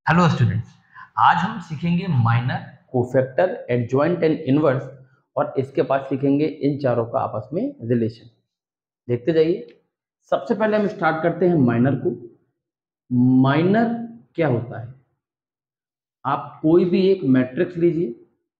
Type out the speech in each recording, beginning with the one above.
Hello students. आज हम सीखेंगे minor, cofactor, adjoint and inverse और इसके बाद सीखेंगे इन चारों का आपस में रिलेशन। देखते जाइए। सबसे पहले हम स्टार्ट करते हैं माइनर को। माइनर क्या होता है? आप कोई भी एक मैट्रिक्स लीजिए,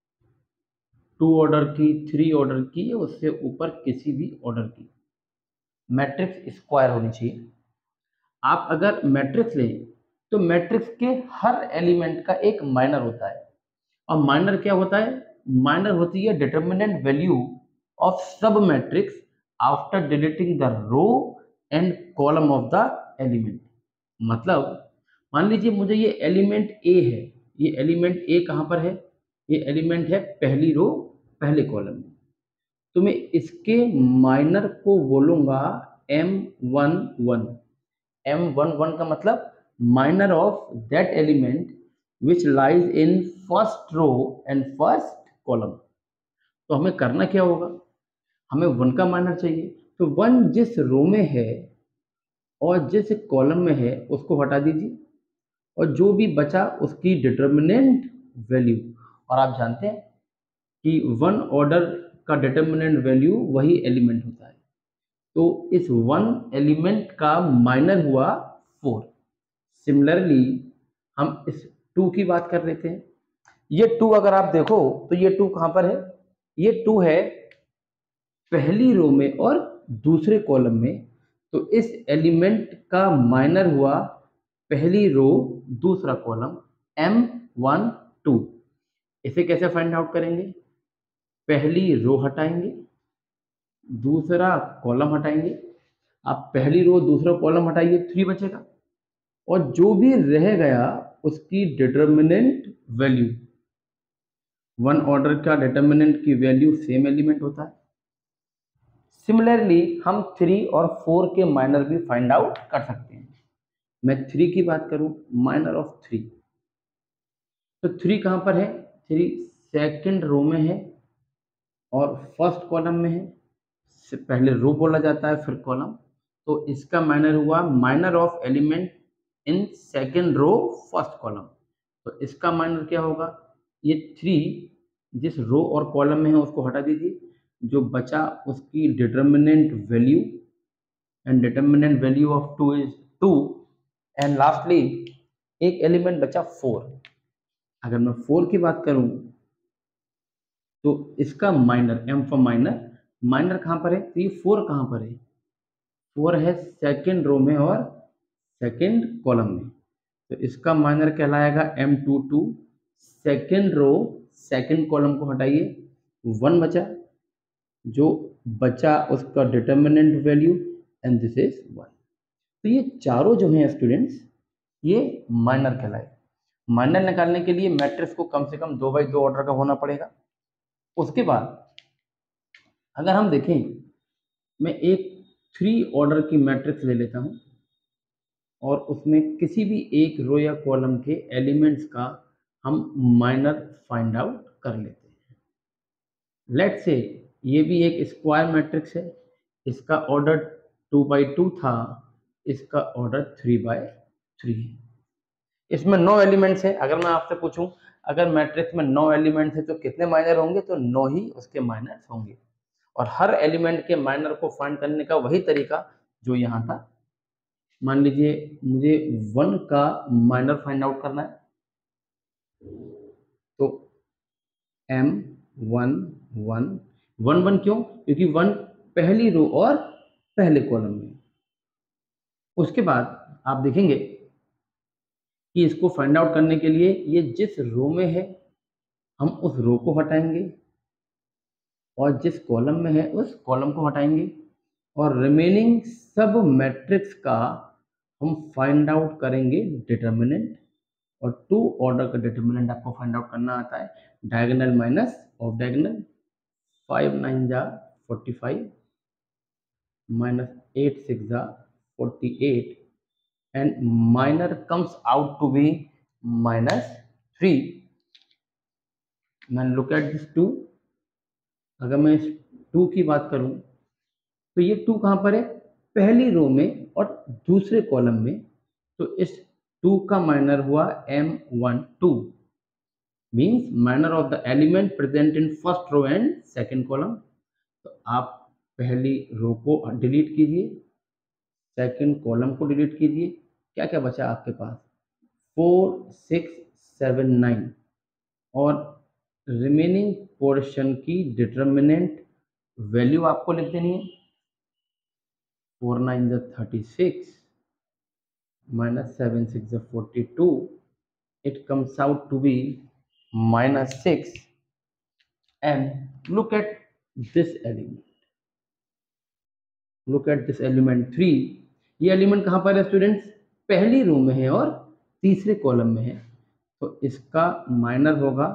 2 ऑर्डर की, 3 ऑर्डर की या उससे ऊपर किसी भी ऑर्डर की मैट्रिक्स स्क्वायर होनी चाहिए। आप अगर मैट्रिक्स लें तो मैट्रिक्स के हर एलिमेंट का एक माइनर होता है। और माइनर क्या होता है? माइनर होती है determinant value of sub matrix after deleting the row and column of the element. मतलब मान लीजिए मुझे ये एलिमेंट ए है। ये एलिमेंट ए कहाँ पर है? ये एलिमेंट है पहली रो पहले कॉलम में। तो मैं इसके माइनर को बोलूंगा M11। M11 का मतलब minor of that element which lies in first row and first column. तो हमें करना क्या होगा? हमें वन का माइनर चाहिए। तो वन जिस रो में है और जिस कॉलम में है उसको हटा दीजिए और जो भी बचा उसकी डिटर्मिनेंट वैल्यू। और आप जानते हैं कि वन ऑर्डर का डिटर्मिनेंट वैल्यू वही एलिमेंट होता है। तो इस वन एलिमेंट का माइनर हुआ 4। सिमिलरली हम इस 2 की बात कर लेते हैं। ये 2 अगर आप देखो तो ये 2 कहाँ पर है? ये 2 है पहली रो में और दूसरे कॉलम में। तो इस एलिमेंट का माइनर हुआ पहली रो दूसरा कॉलम M12। इसे कैसे फाइंड आउट करेंगे? पहली रो हटाएंगे, दूसरा कॉलम हटाएंगे। आप पहली रो दूसरा कॉलम हटाइए, 3 बचेगा। और जो भी रह गया उसकी डिटर्मिनेंट वैल्यू, वन ऑर्डर का डिटर्मिनेंट की वैल्यू सेम एलिमेंट होता है। सिमिलरली हम 3 और 4 के माइनर भी फाइंड आउट कर सकते हैं। मैं 3 की बात करूं, माइनर ऑफ 3। तो 3 कहां पर है? 3 सेकंड रो में है और फर्स्ट कॉलम में है। पहले रो बोला जाता है फिर कॉलम। तो इसका माइनर हुआ minor of element in second row first column. तो इसका माइनर क्या होगा? ये 3 जिस रो और कॉलम में है उसको हटा दीजिए, जो बचा उसकी determinant value and determinant value of 2 is 2। And lastly एक एलिमेंट बचा 4। अगर मैं 4 की बात करूं तो इसका minor, M for minor, minor कहां पर है? तो ये 4 कहां पर है? 4 है सेकंड रो में और सेकंड कॉलम में। तो इसका माइनर कहलाएगा M22। Second row second column को हटाइए, 1 बचा। जो बचा उसका determinant value and this is 1। तो ये चारों जो हैं स्टूडेंट्स, ये माइनर कहलाए। माइनर निकालने के लिए मैट्रिक्स को कम से कम 2x2 ऑर्डर का होना पड़ेगा। उसके बाद अगर हम देखें, मैं एक 3 ऑर्डर की मैट्रिक्स ले लेता हूं और उसमें किसी भी एक रो या कॉलम के एलिमेंट्स का हम माइनर फाइंड आउट कर लेते हैं। लेट्स से ये भी एक स्क्वायर मैट्रिक्स है। इसका ऑर्डर 2x2 था, इसका ऑर्डर 3x3 है। इसमें 9 एलिमेंट्स है। अगर मैं आपसे पूछूं अगर मैट्रिक्स में 9 एलिमेंट्स है तो कितने माइनर होंगे? तो 9 ही उसके माइनर्स होंगे। और हर एलिमेंट के माइनर को फाइंड करने का वही तरीका जो यहाँ था। मान लीजिए मुझे 1 का माइनर फाइंड आउट करना है। तो M11 क्यों? क्योंकि 1 पहली रो और पहले कॉलम में। उसके बाद आप देखेंगे कि इसको फाइंड आउट करने के लिए ये जिस रो में है हम उस रो को हटाएंगे और जिस कॉलम में है उस कॉलम को हटाएंगे और रिमेनिंग सब मैट्रिक्स का हम फाइंड आउट करेंगे डिटर्मिनेंट। और 2 ऑर्डर का डिटर्मिनेंट आपको फाइंड आउट करना आता है डायगोनल माइनस ऑफ डायगोनल। 5 9 जा 45 minus 8 6 जा 48 and minor comes out to be -3। Now look at this 2। अगर मैं इस 2 की बात करूं तो ये 2 कहां पर है? पहली रो में और दूसरे कॉलम में। तो इस 2 का माइनर हुआ M12 means minor of the element present in first row and second column. तो आप पहली रो को डिलीट कीजिए, सेकंड कॉलम को डिलीट कीजिए, क्या क्या बचा आपके पास 4 6 7 9 और रिमेनिंग पोर्शन की डिटर्मिनेंट वैल्यू आपको लिख देनी है। 4 9 is 36 minus 7 6 is 42, it comes out to be minus 6 and look at this element, look at this element 3। ये एलिमेंट कहाँ पर है स्टूडेंट्स, पहली रो में है और तीसरे कॉलम में है, तो इसका माइनर होगा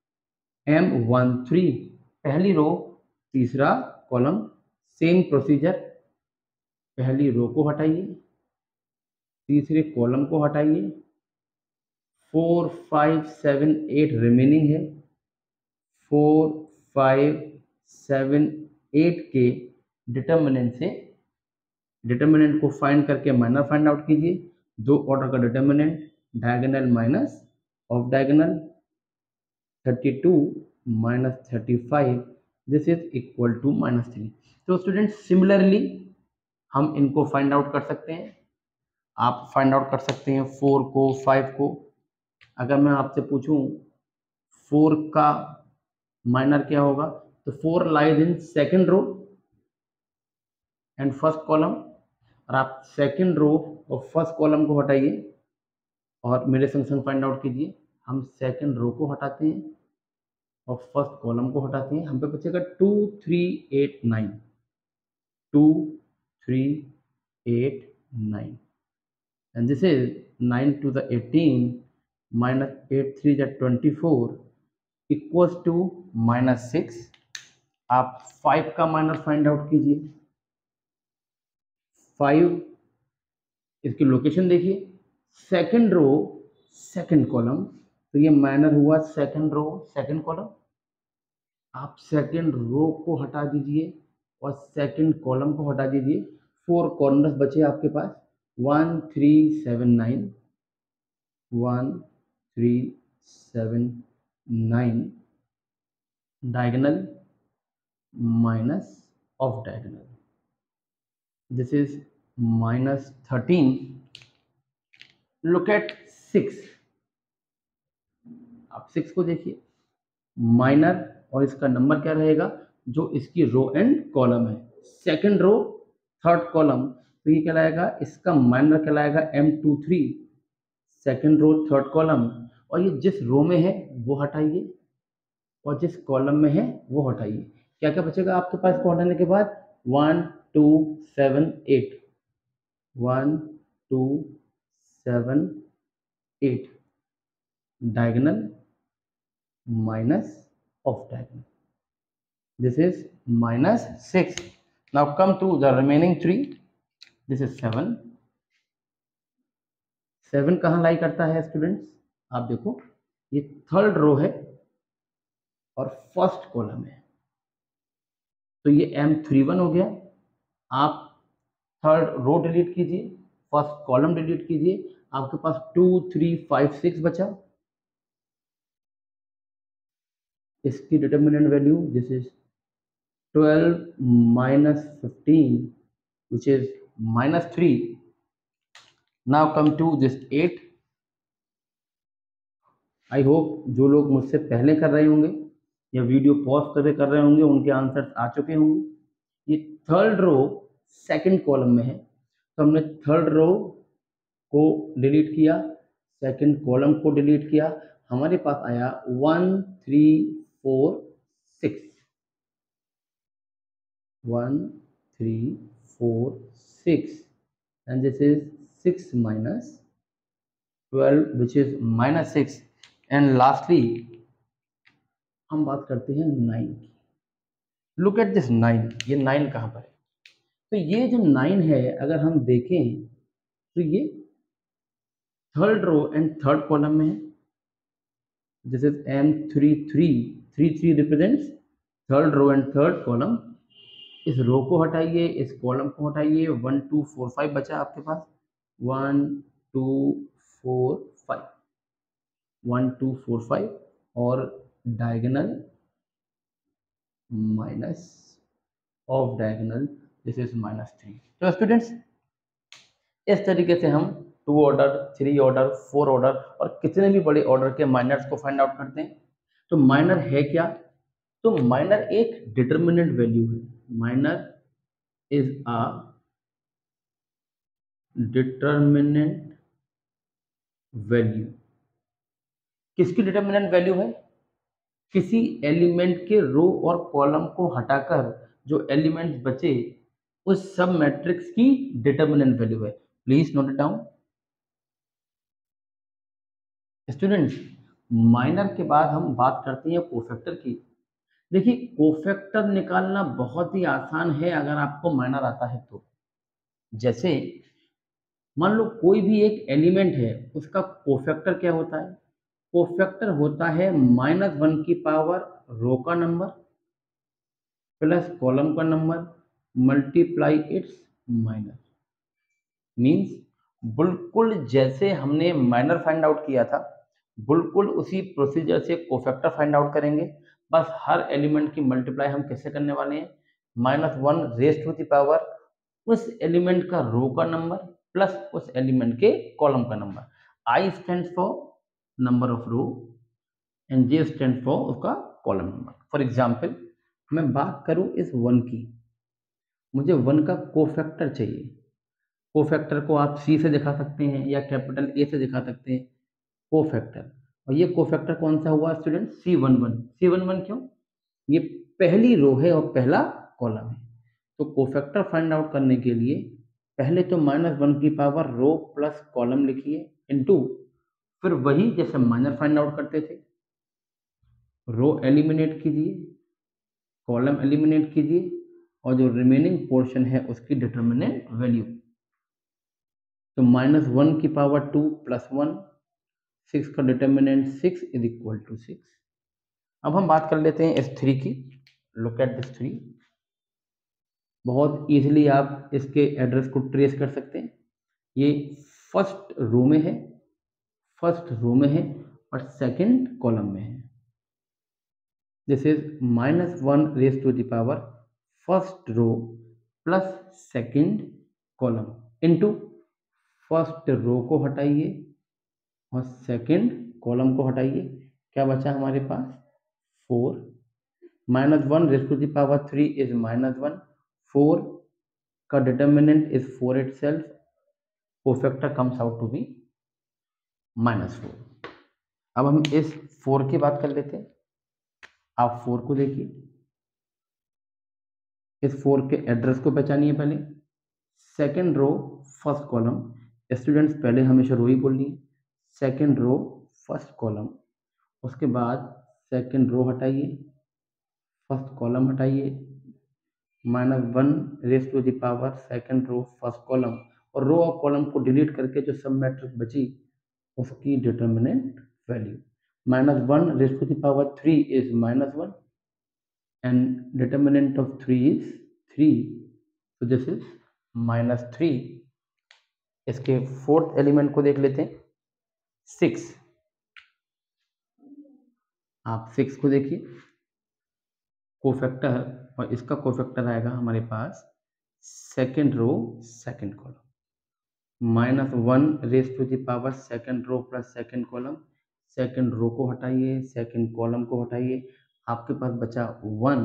M13 पहली रो तीसरा कॉलम। सेम प्रोसीजर, पहली रो को हटाइए, तीसरे कॉलम को हटाइए, 4 5 7 8 रिमेनिंग है, 4 5 7 8 के डिटर्मिनेंट से डिटर्मिनेंट को फाइंड करके माइनर फाइंड आउट कीजिए। दो ऑर्डर का determinant diagonal minus of diagonal, 32 minus 35 this is equal to -3। तो स्टूडेंट सिमिलरली हम इनको फाइंड आउट कर सकते हैं। आप फाइंड आउट कर सकते हैं 4 को 5 को। अगर मैं आपसे पूछूं 4 का माइनर क्या होगा, तो 4 lies in second row and first column, और आप सेकंड रो और फर्स्ट कॉलम को हटाइए और मेरे फंक्शन फाइंड आउट कीजिए। हम सेकंड रो को हटाते हैं और फर्स्ट कॉलम को हटाते हैं, हम पे बचेगा 2 3 8 9, 2 3 8 9 and this is 9 to the 18 minus 8 3 is 24 equals to -6। आप 5 का माइनर फाइंड आउट कीजिए। 5 इसकी लोकेशन देखिए, सेकंड रो सेकंड कॉलम, तो ये माइनर हुआ सेकंड रो सेकंड कॉलम। आप सेकंड रो को हटा दीजिए और सेकंड कॉलम को हटा दीजिए। 4 कॉर्नर्स बचे आपके पास, 1 3 7 9, 1 3 7 9 diagonal minus of diagonal, this is -13। look at 6, आप 6 को देखिए, माइनर और इसका नंबर क्या रहेगा, जो इसकी रो एंड कॉलम है, सेकंड रो थर्ड कॉलम, तो ये कहलाएगा, इसका माइनर कहलाएगा M23 second row third column. और ये जिस रो में है वो हटाइए और जिस कॉलम में है वो हटाइए। क्या क्या बचेगा आपके पास को हटाने के बाद, 1 2 7 8, 1 2 7 8 diagonal minus of diagonal, this is -6। now come to the remaining 3, this is 7। 7 कहाँ लाई करता है स्टूडेंट्स, आप देखो ये थर्ड रो है और फर्स्ट कॉलम है, तो ये M31 हो गया। आप थर्ड रो डिलीट कीजिए, फर्स्ट कॉलम डिलीट कीजिए, आपके पास 2 3 5 6 बचा। इसकी determinant value this is 12 minus 15 which is -3। now come to this 8। I hope जो लोग मुझसे पहले कर रहे होंगे या वीडियो पॉज करके कर रहे होंगे उनके आंसर्स आ चुके होंगे। ये थर्ड रो सेकंड कॉलम में है, तो हमने थर्ड रो को डिलीट किया, सेकंड कॉलम को डिलीट किया, हमारे पास आया 1 3 4 6, 1 3 4 6 and this is 6 minus 12 which is -6 and lastly हम बात करते हैं 9 की। लुक एट दिस 9, ये 9 कहाँ पर है, तो ये जो 9 है अगर हम देखें तो ये third row and third column में है, this is M33, 3 represents third row and third column. इस रो को हटाइए, इस कॉलम को हटाइए, 1 2 4 5 बचा आपके पास, 1 2 4 5, 1 2 4 5 और diagonal minus of diagonal this is -3। तो स्टूडेंट्स इस तरीके से हम 2 ऑर्डर, 3 ऑर्डर, 4 ऑर्डर और कितने भी बड़े ऑर्डर के माइनर्स को फाइंड आउट करते हैं। तो माइनर है क्या? तो माइनर एक डिटर्मिनेंट वैल्यू है। Minor is a determinant value. किसकी डिटर्मिनेंट वैल्यू है? किसी एलिमेंट के रो और कॉलम को हटाकर जो एलिमेंट बचे उस सब मैट्रिक्स की डिटर्मिनेंट वैल्यू है। Please note it down. Students minor के बाद हम बात करते हैं कोफैक्टर की। देखिए कोफैक्टर निकालना बहुत ही आसान है अगर आपको माइनर आता है तो। जैसे मान लो कोई भी एक एलिमेंट है, उसका कोफैक्टर क्या होता है? कोफैक्टर होता है -1 की पावर रो का नंबर प्लस कॉलम का number multiply its minor. Means बिल्कुल जैसे हमने माइनर फाइंड आउट किया था, बिल्कुल उसी प्रोसीजर से कोफैक्टर फाइंड आउट करेंगे। बस हर एलिमेंट की मल्टीप्लाई हम कैसे करने वाले हैं? -1 रेज टू द पावर उस एलिमेंट का रो का नंबर प्लस उस एलिमेंट के कॉलम का number. I stand for number of row and J stand for उसका कॉलम नंबर। फॉर एग्जाम्पल मैं बात करूं इस 1 की, मुझे 1 का कोफैक्टर चाहिए। कोफैक्टर को आप सी से दिखा सकते हैं या कैपिटल ए से दिखा सकते हैं, कोफैक्टर। और ये कोफैक्टर कौन सा हुआ स्टूडेंट? C11। C11 क्यों? ये पहली रो है और पहला कॉलम है। तो कोफैक्टर फाइंड आउट करने के लिए पहले तो -1 की पावर रो प्लस कॉलम लिखिए इनटू, फिर वही जैसे माइनर फाइंड आउट करते थे, रो एलिमिनेट कीजिए, कॉलम एलिमिनेट कीजिए और जो रिमेनिंग पोर्शन है उसकी डिटर्मिनेंट वैल्यू। तो -1 की पावर 2 प्लस 1, 6 का डिटर्मिनेंट 6 इज इक्वल टू 6। अब हम बात कर लेते हैं इस 3 की। Look at this 3। बहुत इजीली आप इसके एड्रेस को ट्रेस कर सकते हैं। ये फर्स्ट रो में है, फर्स्ट रो में है और सेकंड कॉलम में है। This is -1 raise to the power first row plus second column into first row को हटाइए और सेकंड कॉलम को हटाइए, क्या बचा हमारे पास? 4। -1 raise to the power 3 is -1। 4 का determinant is 4 itself। Cofactor comes out to be -4। अब हम इस 4 की बात कर लेते हैं। आप 4 को देखिए, इस 4 के एड्रेस को पहचानिए। पहले second row first column. Students पहले हमेशा रो ही बोलनी है। सेकंड रो फर्स्ट कॉलम, उसके बाद सेकंड रो हटाइए, फर्स्ट कॉलम हटाइए, -1 raise to the power second row first column, और रो और कॉलम को डिलीट करके जो सब मैट्रिक्स बची उसकी determinant value. -1 raise to the power 3 is -1 and determinant of 3 is 3, so this is -3। इसके फोर्थ एलिमेंट को देख लेते हैं, 6। आप 6 को देखिए, कोफैक्टर, और इसका कोफैक्टर आएगा हमारे पास second row second column. -1 raise to the power second row plus second column. Second row को हटाइए, सेकंड कॉलम को हटाइए, आपके पास बचा 1।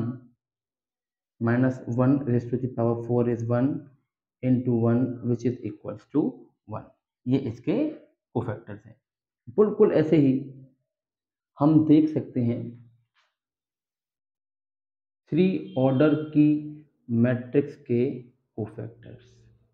-1 raise to the power 4 is 1 into 1 which is equals to 1। ये इसके कोफैक्टर्स हैं। बिल्कुल ऐसे ही हम देख सकते हैं 3 ऑर्डर की मैट्रिक्स के cofactors.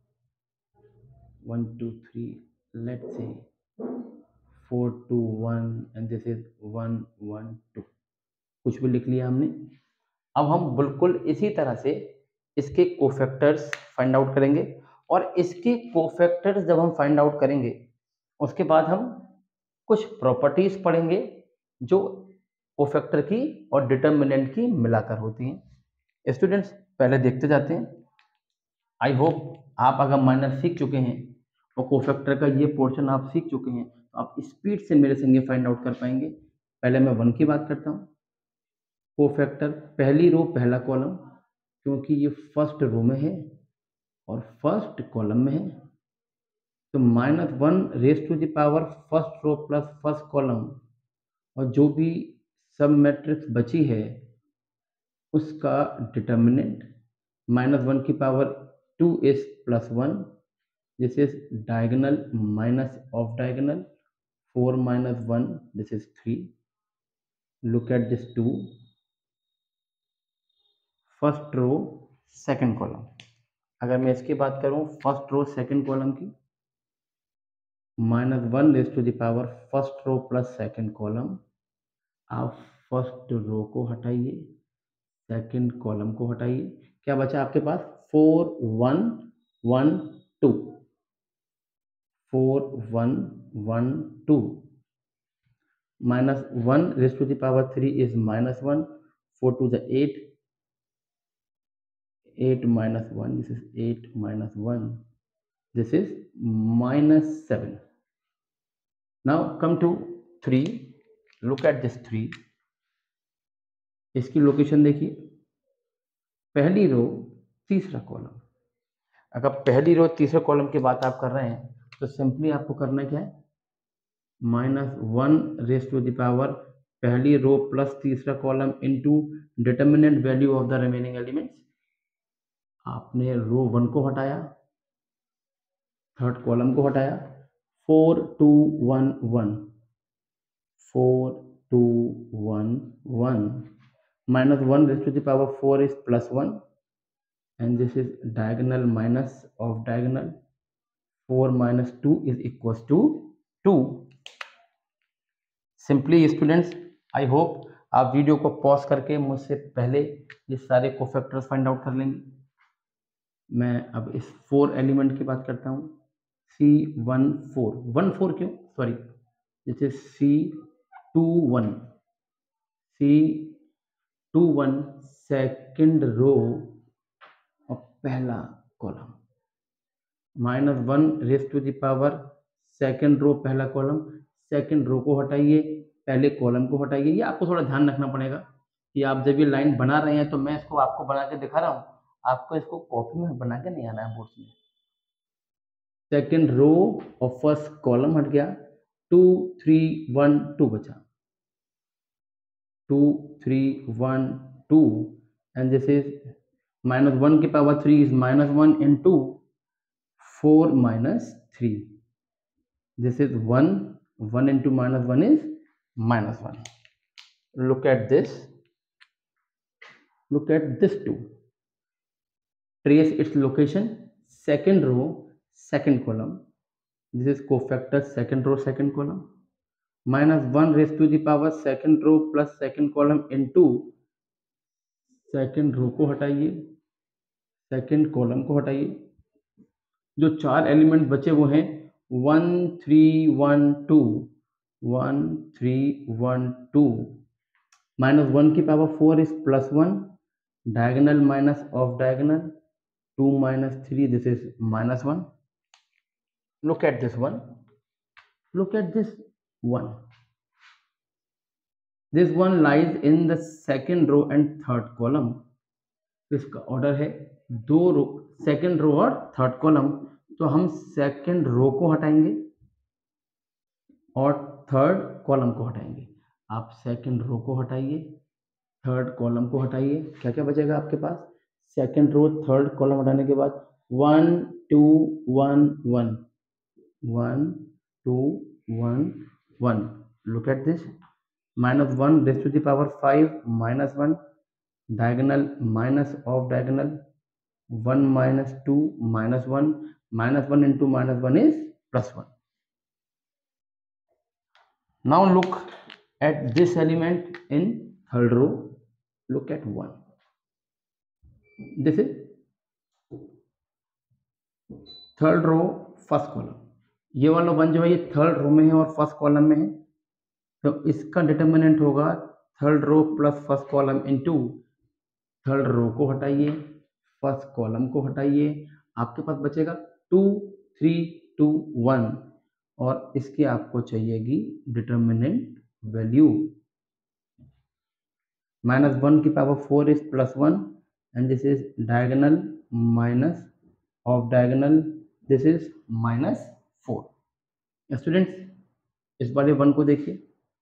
1 2 3, let's say 4 2 1 and this is 1 1 2, कुछ भी लिख लिया हमने। अब हम बिल्कुल इसी तरह से इसके कोफैक्टर्स फाइंड आउट करेंगे, और इसके कोफैक्टर्स जब हम फाइंड आउट करेंगे उसके बाद हम कुछ प्रॉपर्टीज पढ़ेंगे जो कोफैक्टर की और डिटर्मिनेंट की मिलाकर होती हैं। स्टूडेंट्स पहले देखते जाते हैं। आई होप आप अगर माइनर सीख चुके हैं और कोफैक्टर का ये पोर्शन आप सीख चुके हैं, तो आप स्पीड से मेरे संगे फाइंड आउट कर पाएंगे। पहले मैं 1 की बात करता हूँ। कोफैक्टर पहली रो पहला कॉलम, क्योंकि ये फर्स्ट रो में है और फर्स्ट कॉलम में है, तो -1 raise to the power first row plus first column, और जो भी सब मैट्रिक्स बची है उसका डिटर्मिनेंट -1 की power 2s + 1, this is diagonal minus of diagonal, 4 - 1, this is 3. Look at this 2, first row second column. अगर मैं इसकी बात करूं फर्स्ट रो सेकंड कॉलम की, -1 raise to the power first row plus second column, आप first row को हटाइए, second column को हटाइए, क्या बचा आपके पास 4 1 1 2, 4 1 1 2, -1 raised to the power 3 is -1, 4 to the 8, 8 minus 1, this is 8 minus 1, this is -7. Now come to 3, look at this 3, इसकी location देखिए, पहली रो तीसरा कॉलम। अगर पहली रो तीसरे कॉलम की बात आप कर रहे हैं तो सिंपली आपको करना क्या है, -1 रेज टू द पावर पहली रो प्लस तीसरा column into determinant value of the remaining elements. आपने रो 1 को हटाया, थर्ड कॉलम को हटाया, 4 2 1 1, 4 2 1 1, -1 raised to the power 4 is +1, and this is diagonal minus of diagonal, 4 minus 2 is equals to 2. Simply students, I hope आप video को pause करके मुझसे पहले ये सारे कोफैक्टर्स फाइंड आउट कर लेंगे। मैं अब इस 4 एलिमेंट की बात करता हूँ, C14 14 क्यों, सॉरी, जैसे C21 C21 सेकंड रो और पहला column, -1 raise to the power second row पहला कॉलम, सेकंड रो को हटाइए, पहले कॉलम को हटाइए। ये आपको थोड़ा ध्यान रखना पड़ेगा कि आप जब ये लाइन बना रहे हैं तो मैं इसको आपको बना के दिखा रहा हूँ, आपको इसको कॉपी में बना के नहीं आना है बोर्ड में। सेकंड रो और फर्स्ट कॉलम हट गया, 2 3 1 2 बचा, 2 3 1 2, एंड दिस इज -1 की power 3 is -1 into 4 - 3, this is 1 1 into -1 is -1. Look at this 2, trace its location, second row second column, this is cofactor second row second column, -1 raised to the power second row plus second column into second row को हटाइए, second column को हटाइए, जो 4 element बचे वो हैं 1 3 1 2, 1 3 1 2, -1 की power 4 is +1, diagonal minus of diagonal, 2 minus 3, this is -1. Look at this one, look at this one, this one lies in the second row and third column. इसका ऑर्डर है 2 रो, second row और third column, तो हम second row को हटाएंगे और third column को हटाएंगे। आप सेकंड रो को हटाइए, थर्ड कॉलम को हटाइए, क्या क्या बचेगा आपके पास, सेकंड रो थर्ड कॉलम हटाने के बाद 1 2 1 1 1 2 1 1, look at this, -1 raise to the power 5 -1, diagonal minus of diagonal, 1 minus 2 minus 1, -1 into -1 is +1. Now look at this element in third row, look at 1, this is third row first column, ये वाला 1 जो है ये third रो में है और first column में है, तो इसका डिटर्मिनेंट होगा third row plus first column into, third row को हटाइए, फर्स्ट कॉलम को हटाइए, आपके पास बचेगा 2 3 टू 1 और इसकी आपको चाहिएगी डिटर्मिनेंट वैल्यू। -1 की power 4 is +1 and this is diagonal minus of diagonal, this is -4। Students इस वाले 1 को देखिए,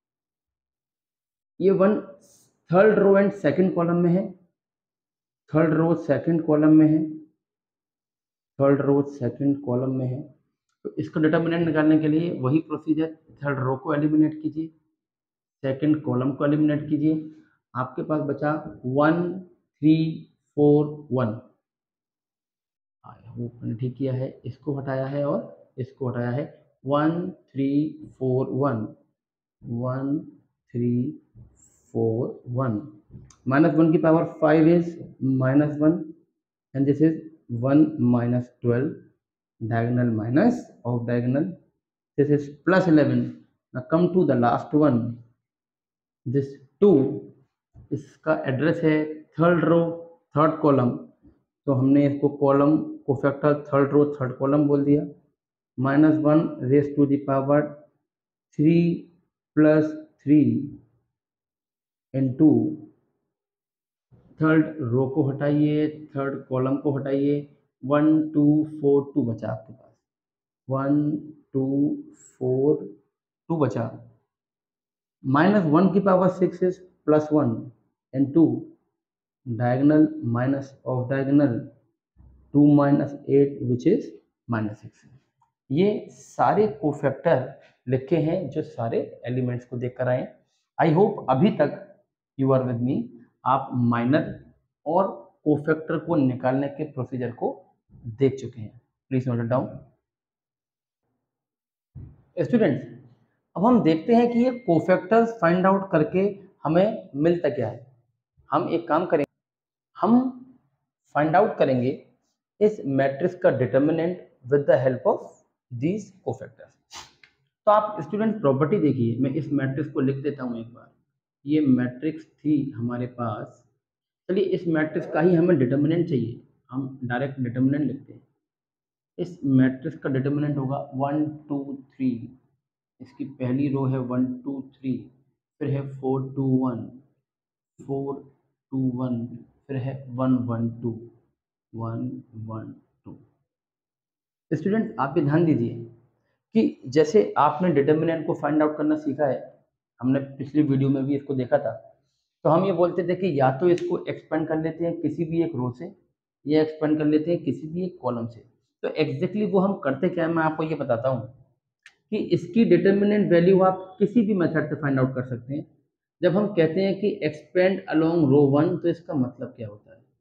ये 1 third row and second column में है, थर्ड रो सेकंड कॉलम में है, थर्ड रो सेकंड कॉलम में है। तो इसका डिटर्मिनेंट निकालने के लिए वही प्रोसीजर, थर्ड रो को एलिमिनेट कीजिए, सेकंड कॉलम को एलिमिनेट कीजिए, आपके पास बचा 1 3 4 1। वो मैंने ठीक किया है, इसको हटाया है और इसको हटाया है। 1 3 4 1 1 3 4 1। -1 की power 5 is -1 and this is 1 - 12 diagonal minus of diagonal, this is +11। now come to the last one, this 2, इसका एड्रेस है थर्ड रो थर्ड कॉलम, तो हमने इसको column cofactor third row third column बोल दिया। -1 raise to the power 3 + 3 into, third row को हटाइए, third column को हटाइए, 1 2 4 2 बचा आपके पास, 1 2 4 2 बचा। -1 की power 6 is +1 into diagonal minus of diagonal 2 - 8 which is -6। ये सारे कोफैक्टर लिखे हैं जो सारे एलिमेंट्स को देख कर आए। आई होप अभी तक यू आर विद मी, आप माइनर और कोफैक्टर को निकालने के प्रोसीजर को देख चुके हैं। Please note it down. Students, अब हम देखते हैं कि ये कोफैक्टर्स फाइंड आउट करके हमें मिलता क्या है। हम एक काम करेंगे, हम फाइंड आउट करेंगे इस मैट्रिक्स का determinant with the help of these cofactors. तो आप स्टूडेंट प्रॉपर्टी देखिए, मैं इस मैट्रिक्स को लिख देता हूँ एक बार। ये मैट्रिक्स थी हमारे पास, चलिए इस मैट्रिक्स का ही हमें डिटर्मिनेंट चाहिए, हम डायरेक्ट डिटर्मिनेंट लिखते हैं। इस मैट्रिक्स का डिटर्मिनेंट होगा 1 2 3, इसकी पहली रो है 1 2 3, फिर है 4 2 1 4 2 1, फिर है 1 1 2 1 1 2। स्टूडेंट आप ये ध्यान दीजिए कि जैसे आपने डिटर्मिनेंट को फाइंड आउट करना सीखा है, हमने पिछली वीडियो में भी इसको देखा था, तो हम ये बोलते थे कि या तो इसको एक्सपेंड कर लेते हैं किसी भी एक रो से, या एक्सपेंड कर लेते हैं किसी भी एक कॉलम से। तो एग्जैक्टली वो हम करते क्या है, मैं आपको ये बताता हूँ कि इसकी डिटर्मिनेंट वैल्यू आप किसी भी मेथड से फाइंड आउट कर सकते हैं। जब हम कहते हैं कि एक्सपेंड अलोंग रो 1, तो इसका मतलब क्या होता है,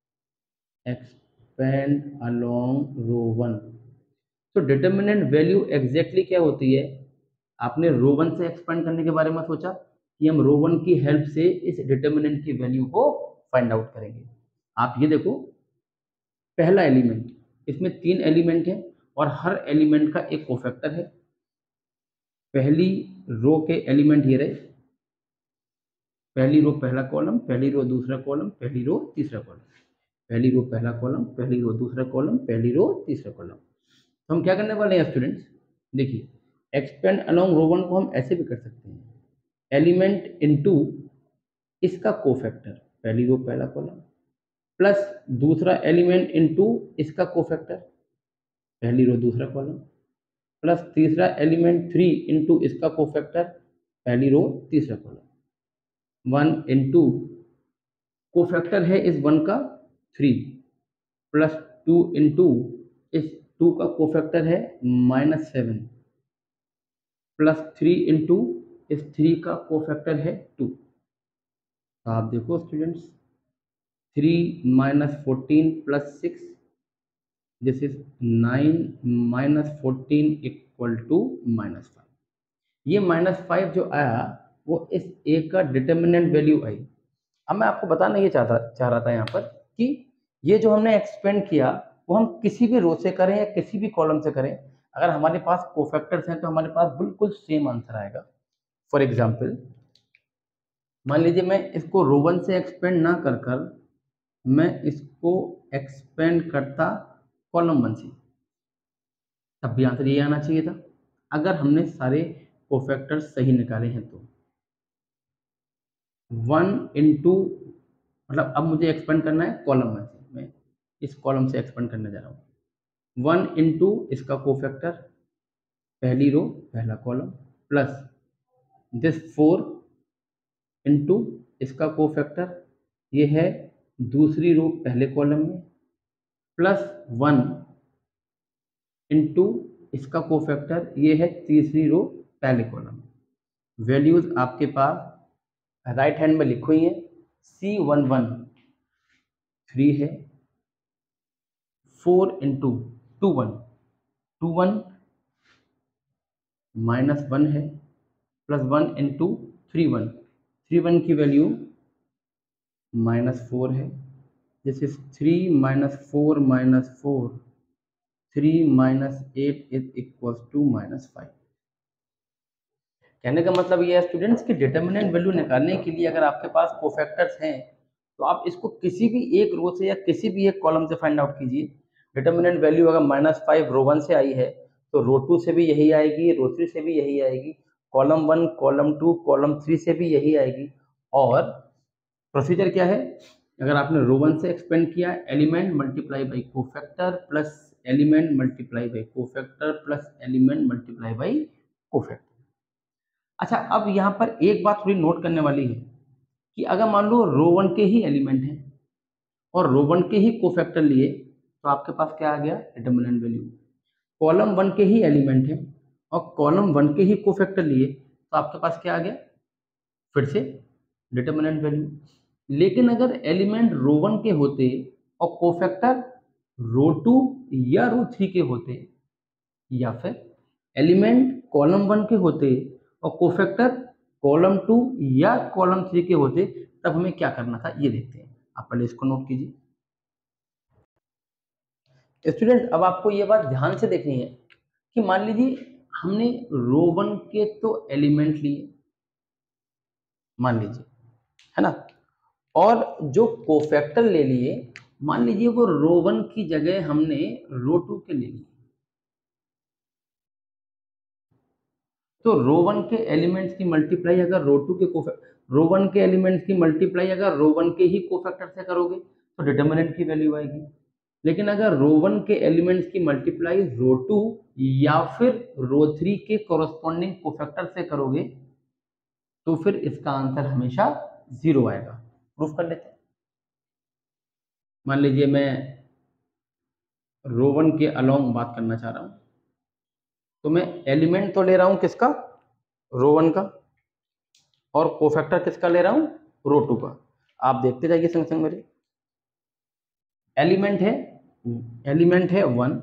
एक्सपेंड अलोंग रो 1। तो डिटर्मिनेंट वैल्यू एग्जैक्टली क्या होती है, आपने रो 1 से एक्सपेंड करने के बारे में सोचा कि हम रो 1 की हेल्प से इस डिटर्मिनेंट की वैल्यू को फाइंड आउट करेंगे। आप ये देखो, पहला एलिमेंट, इसमें 3 एलिमेंट हैं और हर एलिमेंट का एक कोफैक्टर है। पहली रो के एलिमेंट ये रहे, पहली रो पहला कॉलम, पहली रो दूसरा कॉलम, पहली रो तीसरा कॉलम, पहली रो पहला कॉलम, पहली रो दूसरा कॉलम, पहली रो तीसरा कॉलम। तो हम क्या करने वाले हैं स्टूडेंट्स, देखिए एक्सपेंड अलोंग रो 1 को हम ऐसे भी कर सकते हैं, एलिमेंट इनटू इसका कोफैक्टर, पहली रो पहला कॉलम, प्लस दूसरा एलिमेंट इनटू इसका कोफैक्टर, पहली रो दूसरा कॉलम, प्लस तीसरा एलिमेंट 3 इनटू इसका कोफैक्टर, पहली रो तीसरा कॉलम। 1 इनटू कोफैक्टर है इस 1 का 3, प्लस 2 इनटू इस 2 का कोफैक्टर है -7, प्लस 3 इनटू इस 3 का कोफैक्टर है 2। तो आप देखो स्टूडेंट्स, 3 - 14 + 6, दिस इज 9 - 14 = -5। ये -5 जो आया वो इस ए का डिटर्मिनेंट वैल्यू आई। अब मैं आपको बताना ये चाह रहा था यहाँ पर कि ये जो हमने एक्सपेंड किया वो हम किसी भी रो से करें या किसी भी कॉलम से करें, अगर हमारे पास कोफैक्टर्स हैं तो हमारे पास बिल्कुल सेम आंसर आएगा। फॉर एग्जाम्पल, मान लीजिए मैं इसको रो 1 से एक्सपेंड ना कर मैं इसको एक्सपेंड करता कॉलम 1 से, तब भी आंसर ये आना चाहिए था अगर हमने सारे कोफैक्टर्स सही निकाले हैं तो। 1 इंटू, मतलब अब मुझे एक्सपेंड करना है कॉलम में से, मैं इस कॉलम से एक्सपेंड करने जा रहा हूँ। 1 इंटू इसका कोफैक्टर, पहली रो पहला कॉलम, प्लस दिस 4 इंटू इसका कोफैक्टर, ये है दूसरी रो पहले कॉलम में, प्लस 1 इंटू इसका कोफैक्टर, ये है तीसरी रो पहले कॉलम में। वैल्यूज आपके पास राइट हैंड में लिखी हुई है। C11 3 है, 4 इंटू 21 माइनस 1 है, प्लस 1 इंटू 31 की वैल्यू -4 है। This is 3 minus 4 minus 4, 3 minus 8 is equal to -5। कहने का मतलब ये है स्टूडेंट्स कि डिटर्मिनेंट वैल्यू निकालने के लिए अगर आपके पास कोफैक्टर्स हैं तो आप इसको किसी भी एक रो से या किसी भी एक कॉलम से फाइंड आउट कीजिए। डिटर्मिनेंट वैल्यू अगर -5 रो 1 से आई है तो रो 2 से भी यही आएगी, रो 3 से भी यही आएगी, कॉलम 1 कॉलम 2 कॉलम 3 से भी यही आएगी। और प्रोसीजर क्या है, अगर आपने रो 1 से एक्सपेंड किया, element multiply by cofactor plus element multiply by cofactor plus element multiply by cofactor. अच्छा, अब यहाँ पर एक बात थोड़ी नोट करने वाली है कि अगर मान लो रो 1 के ही एलिमेंट हैं और रो 1 के ही कोफैक्टर लिए तो आपके पास क्या आ गया, डिटर्मिनेंट वैल्यू। कॉलम 1 के ही एलिमेंट है और कॉलम 1 के ही कोफैक्टर लिए तो आपके पास क्या आ गया, फिर से डिटर्मिनेंट वैल्यू। लेकिन अगर एलिमेंट रो 1 के होते और कोफैक्टर रो 2 या रो 3 के होते, या फिर एलिमेंट कॉलम 1 के होते और कोफैक्टर कॉलम 2 या कॉलम 3 के होते, तब हमें क्या करना था ये देखते हैं। आप पहले इसको नोट कीजिए स्टूडेंट। अब आपको ये बात ध्यान से देखनी है कि मान लीजिए हमने रो 1 के तो एलिमेंट लिए, मान लीजिए, है ना, और जो कोफैक्टर ले लिए मान लीजिए वो रो 1 की जगह हमने रो 2 के ले लिए, तो रो 1 के एलिमेंट्स की मल्टीप्लाई अगर रो 2 के रो 1 के एलिमेंट्स की मल्टीप्लाई अगर रो 1 के ही कोफैक्टर से करोगे तो डिटर्मिनेंट की वैल्यू आएगी। लेकिन अगर रो 1 के एलिमेंट्स की मल्टीप्लाई रो 2 या फिर रो 3 के कोरस्पॉन्डिंग कोफैक्टर से करोगे तो फिर इसका आंसर हमेशा 0 आएगा। प्रूफ कर लेते हैं। मान लीजिए मैं रो 1 के अलोंग बात करना चाह रहा हूं, तो मैं एलिमेंट तो ले रहा हूं किसका, रो 1 का, और कोफैक्टर किसका ले रहा हूं, रो 2 का। आप देखते जाइए संग संग मेरे। एलिमेंट है 1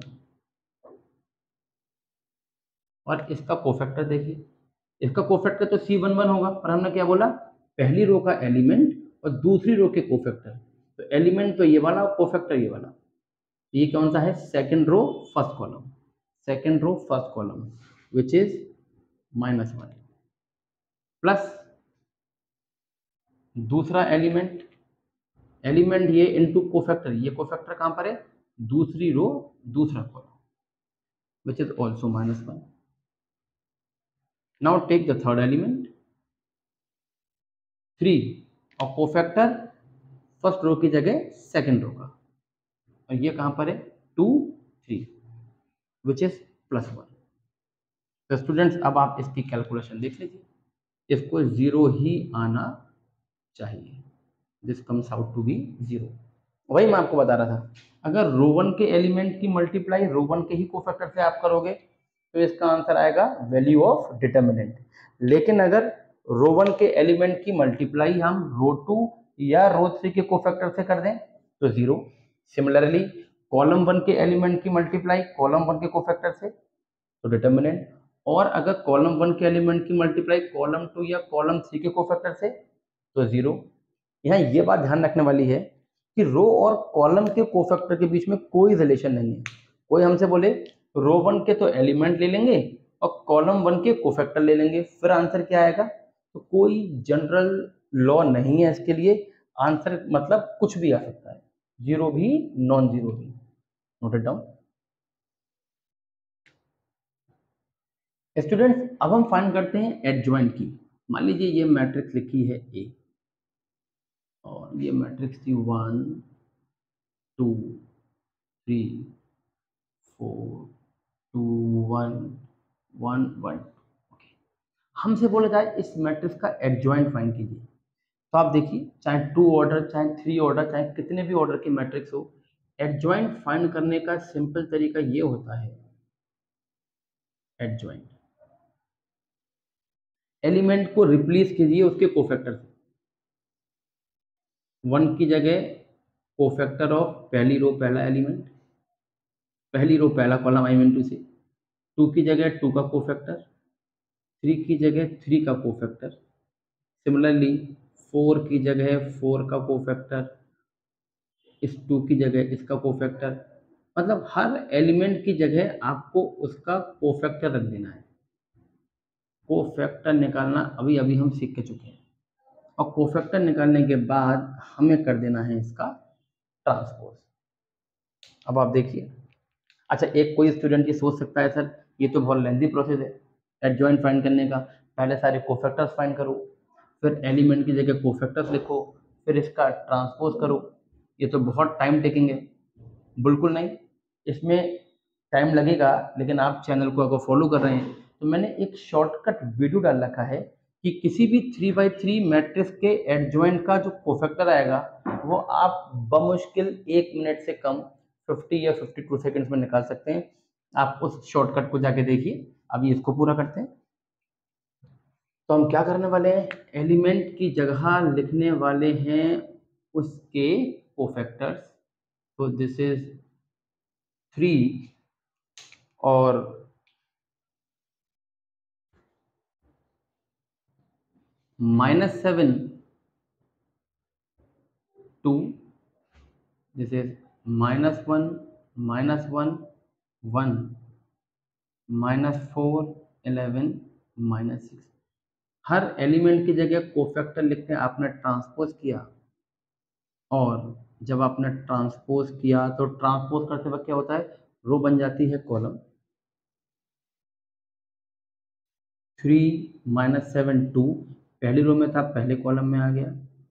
और इसका कोफैक्टर देखिए, इसका कोफैक्टर तो C11 होगा, पर हमने क्या बोला, पहली रो का एलिमेंट और दूसरी रो के कोफैक्टर। तो एलिमेंट तो ये वाला और कोफैक्टर ये वाला। ये कौन सा है, second row first column, second row first column which is -1, plus दूसरा एलिमेंट ये इनटू कोफैक्टर, ये कोफैक्टर कहां पर है, दूसरी रो दूसरा column which is also -1। Now take the third element 3 और कोफैक्टर फर्स्ट रो की जगह सेकंड रो का, और ये कहां पर है 2 3 विच इज +1। तो स्टूडेंट्स अब आप इसकी कैलकुलेशन देख लीजिए, इसको 0 ही आना चाहिए, this comes out to be 0। वही मैं आपको बता रहा था, अगर रो 1 के एलिमेंट की मल्टीप्लाई रो 1 के ही कोफैक्टर से आप करोगे तो इसका आंसर आएगा वैल्यू ऑफ डिटर्मिनेंट। लेकिन अगर रो 1 के एलिमेंट की मल्टीप्लाई हम रो 2 या रो 3 के कोफैक्टर से कर दें तो 0। सिमिलरली कॉलम 1 के एलिमेंट की मल्टीप्लाई कॉलम 1 के कोफैक्टर से तो डिटर्मिनेंट, और अगर कॉलम 1 के एलिमेंट की मल्टीप्लाई कॉलम 2 या कॉलम 3 के कोफैक्टर से तो 0। यहाँ ये बात ध्यान रखने वाली है कि रो और कॉलम के कोफैक्टर के बीच में कोई रिलेशन नहीं है। कोई हमसे बोले रो 1 के तो एलिमेंट ले लेंगे और कॉलम 1 के कोफैक्टर ले लेंगे, फिर आंसर क्या आएगा, तो कोई जनरल लॉ नहीं है इसके लिए। आंसर मतलब कुछ भी आ सकता है, 0 भी नॉन 0 भी। Note it down. स्टूडेंट्स अब हम फाइंड करते हैं एडजॉइंट की। मान लीजिए ये मैट्रिक्स लिखी है ए और ये मैट्रिक्स थी 1 2 3 4 2 1 1 1। ओके, हमसे बोला जाए इस मैट्रिक्स का एडजॉइंट फाइंड कीजिए। तो आप देखिए, चाहे 2 ऑर्डर, चाहे 3 ऑर्डर, चाहे कितने भी ऑर्डर की मैट्रिक्स हो, एडजॉइंट फाइंड करने का सिंपल तरीका ये होता है, एडजॉइंट एलिमेंट को रिप्लेस कीजिए उसके कोफैक्टर से। 1 की जगह कोफैक्टर ऑफ पहली रो पहला एलिमेंट, पहली रो पहला कॉलम, आई मीन टू से 2 की जगह 2 का कोफैक्टर, 3 की जगह 3 का कोफैक्टर, सिमिलरली 4 की जगह 4 का कोफैक्टर, इस 2 की जगह इसका कोफैक्टर। मतलब हर एलिमेंट की जगह आपको उसका कोफैक्टर रख देना है। कोफैक्टर निकालना अभी अभी हम सीख के चुके हैं, और कोफैक्टर निकालने के बाद हमें कर देना है इसका ट्रांसपोज। अब आप देखिए, अच्छा एक कोई स्टूडेंट ये सोच सकता है सर ये तो बहुत लेंथी प्रोसेस है एडजॉइंट फाइंड करने का, पहले सारे कोफैक्टर्स फाइंड करो, फिर एलिमेंट की जगह कोफैक्टर्स लिखो, फिर इसका ट्रांसपोज करो, ये तो बहुत टाइम टेकिंग है। बिल्कुल नहीं, इसमें टाइम लगेगा, लेकिन आप चैनल को अगर फॉलो कर रहे हैं तो मैंने एक शॉर्टकट वीडियो डाल रखा है कि किसी भी 3x3 मैट्रिक्स के एडजॉइंट का जो कोफैक्टर आएगा वो आप बमुश्किल 1 मिनट से कम 50 या 52 सेकंड्स में निकाल सकते हैं। आप उस शॉर्टकट को जाके देखिए। अभी इसको पूरा करते हैं। तो हम क्या करने वाले हैं, एलिमेंट की जगह लिखने वाले हैं उसके कोफैक्टर्स। तो दिस इज 3 और -7 2, दिस इज -1 -1 1 -4 11 -6। हर एलिमेंट की जगह कोफैक्टर लिख के आपने ट्रांसपोज किया, और जब आपने ट्रांसपोज किया तो ट्रांसपोज करते वक्त क्या होता है, रो बन जाती है कॉलम। 3 -7 2 पहली रो में था, पहले कॉलम में आ गया।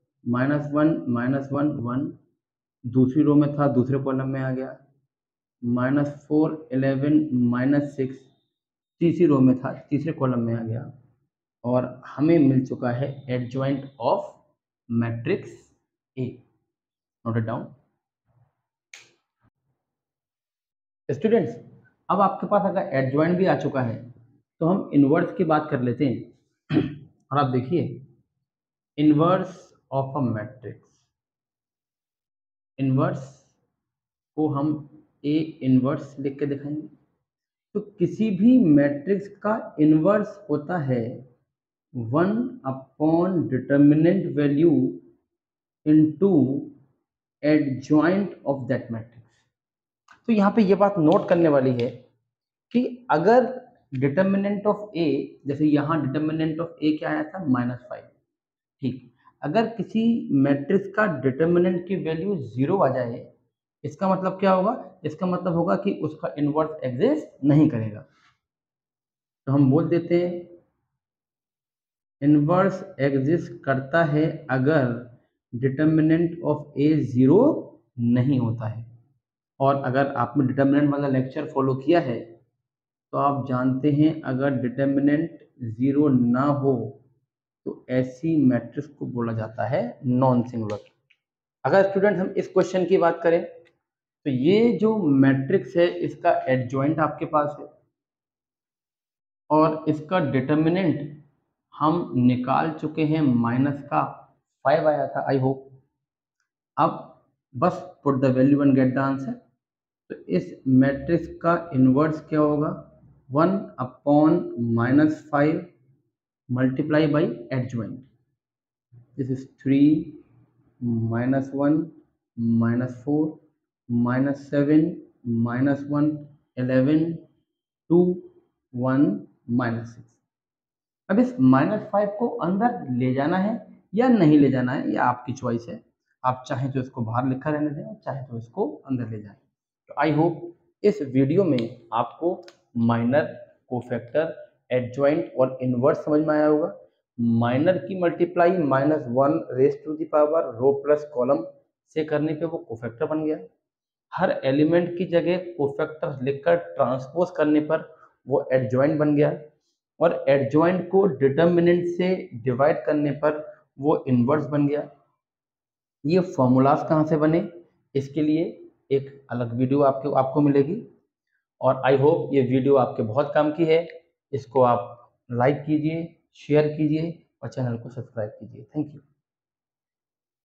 -1 1 दूसरी रो में था, दूसरे कॉलम में आ गया। -4 11 -6 तीसरी रो में था, तीसरे कॉलम में आ गया। और हमें मिल चुका है adjoint of matrix A. Note it down students. अब आपके पास अगर एडजॉइंट भी आ चुका है तो हम इनवर्स की बात कर लेते हैं। और आप देखिए, inverse of a matrix, inverse को हम ए इनवर्स लिख के दिखाएंगे। तो किसी भी मैट्रिक्स का इनवर्स होता है 1 upon determinant value into adjoint of that matrix. तो यहाँ पे ये बात नोट करने वाली है कि अगर डिटर्मिनेंट ऑफ ए, जैसे यहाँ डिटर्मिनेंट ऑफ ए क्या आया था, -5, ठीक। अगर किसी मैट्रिक्स का डिटर्मिनेंट की वैल्यू 0 आ जाए, इसका मतलब क्या होगा, इसका मतलब होगा कि उसका इनवर्स एग्जिस्ट नहीं करेगा। तो हम बोल देते हैं इनवर्स एग्जिस्ट करता है अगर डिटर्मिनेंट ऑफ ए 0 नहीं होता है। और अगर आपने डिटर्मिनेंट वाला लेक्चर फॉलो किया है तो आप जानते हैं अगर डिटर्मिनेंट 0 ना हो तो ऐसी मैट्रिक्स को बोला जाता है नॉन सिंगुलर। अगर स्टूडेंट हम इस क्वेश्चन की बात करें तो ये जो मैट्रिक्स है इसका एडजॉइंट आपके पास है और इसका डिटर्मिनेंट हम निकाल चुके हैं, -5 आया था, आई होप। अब बस put the value and get the answer. तो इस मैट्रिक्स का इनवर्स क्या होगा, 1 upon -5 multiply by adjoint. This is 3 -1 -4 -7 -1 11 2 1 -6। अब इस -5 को अंदर ले जाना है या नहीं ले जाना है, यह आपकी चॉइस है। आप चाहें तो इसको बाहर लिखा रहने दें और चाहे तो इसको अंदर ले जाएं। तो आई होप इस वीडियो में आपको माइनर, कोफैक्टर, एडजॉइंट और इनवर्स समझ में आया होगा। माइनर की multiply -1 raise to the power row plus column से करने पे वो कोफैक्टर बन गया। हर एलिमेंट की जगह कोफैक्टर लिखकर ट्रांसपोज करने पर वो एडजॉइंट बन गया, और एडजॉइंट को डिटर्मिनेंट से डिवाइड करने पर वो इनवर्स बन गया। ये फॉर्मूलाज कहाँ से बने, इसके लिए एक अलग वीडियो आपको मिलेगी। और आई होप ये वीडियो आपके बहुत काम की है। इसको आप लाइक कीजिए, शेयर कीजिए और चैनल को सब्सक्राइब कीजिए। Thank you.